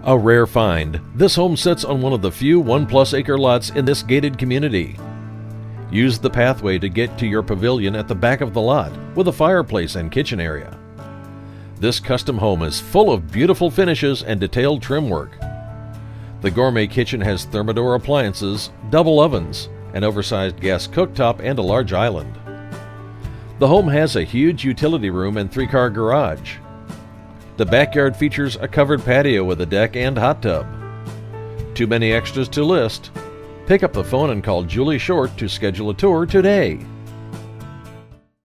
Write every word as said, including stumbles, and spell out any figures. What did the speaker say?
A rare find, this home sits on one of the few one-plus acre lots in this gated community. Use the pathway to get to your pavilion at the back of the lot with a fireplace and kitchen area. This custom home is full of beautiful finishes and detailed trim work. The gourmet kitchen has Thermador appliances, double ovens, an oversized gas cooktop, and a large island. The home has a huge utility room and three-car garage. The backyard features a covered patio with a deck and hot tub. Too many extras to list? Pick up the phone and call Julie Short to schedule a tour today.